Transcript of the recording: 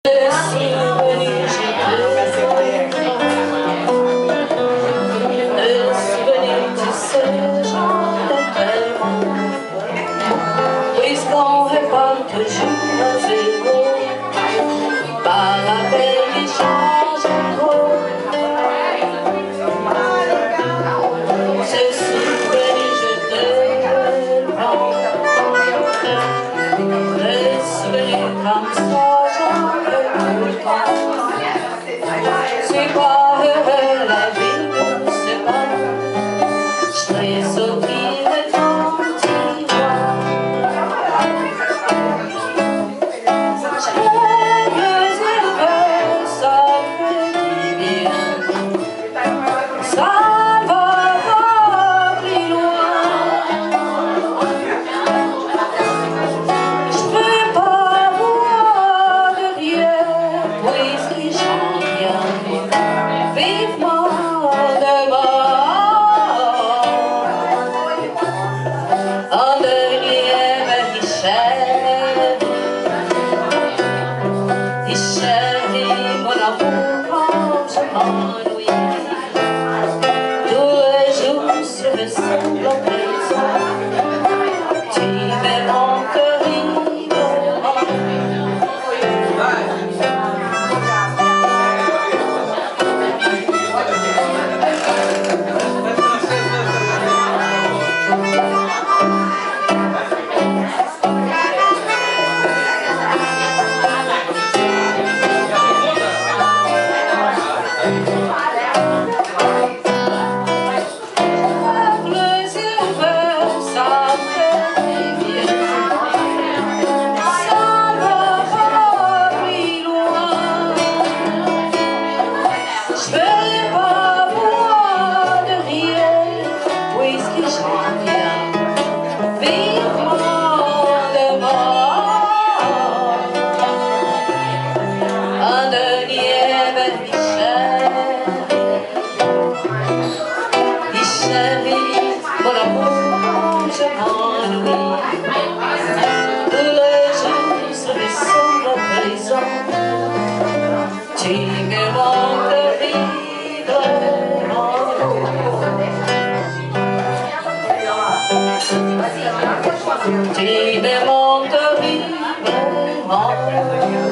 Puisqu'on répond toujours à zéro, par appel il change trop. Ce souvenir je te rends, le souvenir comme ça j'en veux tout le temps. C'est pas heureux la vie, c'est pas bon, je serai sauté le temps d'y voir. Tu me manques vivement.